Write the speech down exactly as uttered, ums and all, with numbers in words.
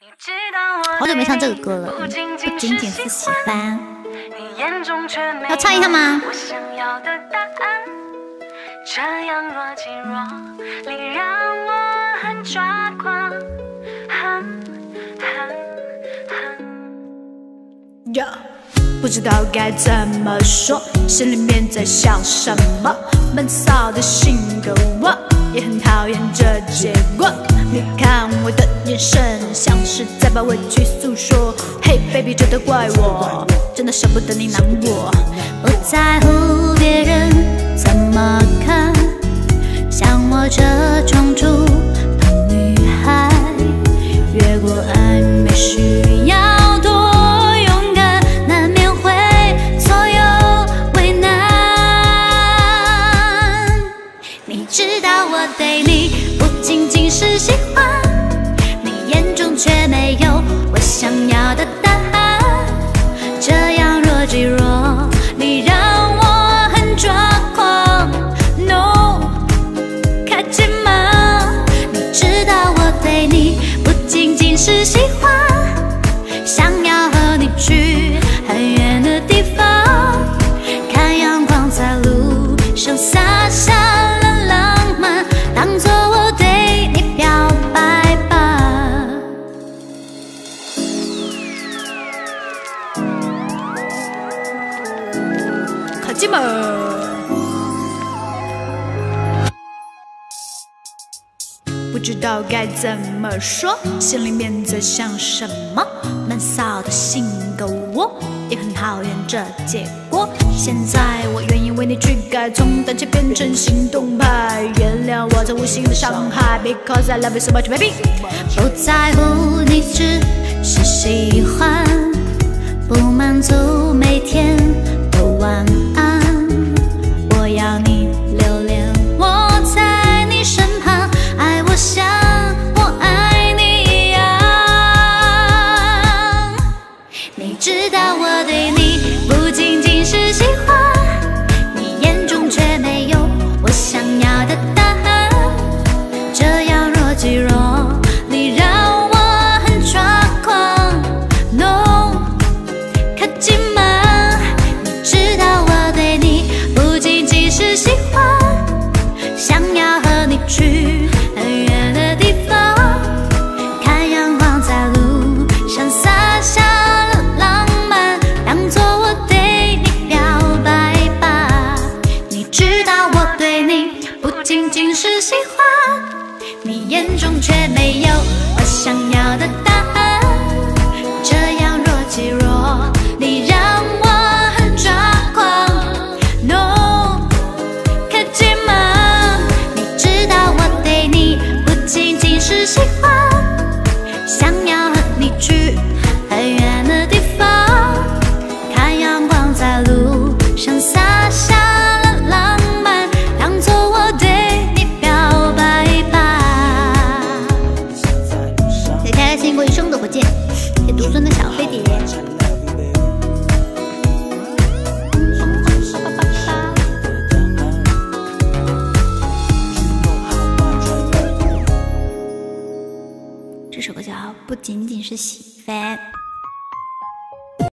好久没唱这个歌了，不仅仅是喜欢。要唱一下吗？这样若即若离，让我很抓狂，很很很。Yeah. 不知道该怎么说，心里面在想什么，闷骚的性格我也很讨厌这结果。你看我的眼神，像是在把委屈诉说。Hey baby， 这都怪我，真的舍不得你难过。不在乎别人怎么看，像我这种主动女孩，越过暧昧需要多勇敢，难免会左右为难。你知道我对你不仅仅是喜欢，你眼中却没有我想要的答案。这样若即若离，让我很抓狂。No， 靠近吗？你知道我对你不仅仅是喜欢，想要和你去很远的地方，看阳光在路上洒下了浪漫，当作我对你表白吧。靠近吗？不知道该怎么说，心里面在想什么，闷骚的性格我也很讨厌这结果。现在我愿意为你去改，从胆怯变成行动派，原谅我这无心的伤害 ，Because I love you so much, baby。不在乎你只是喜欢，不满足每天的晚安，我要你留恋我在你身旁，爱我像我爱你一样。你知道我对你不仅仅是喜欢，你眼中却没有我想要的答案。这样若即若离，让我很抓狂。No， 靠近吗？你知道我对你不仅仅是喜欢，想要和你去很远的地方，看阳光在路上洒下了浪漫，当作我对你表白吧。你知道我对你不仅仅是喜欢，你眼中却没有我想要的答案。这样若即若离，让我很抓狂。No， 靠近吗？你知道我对你不仅仅是喜欢，想要和你去很远的地方，看阳光在路上洒下了浪漫，当作我对你表白吧。再开个经过一生的火箭，给独尊的小飞碟。这首歌叫《不仅仅是喜欢》。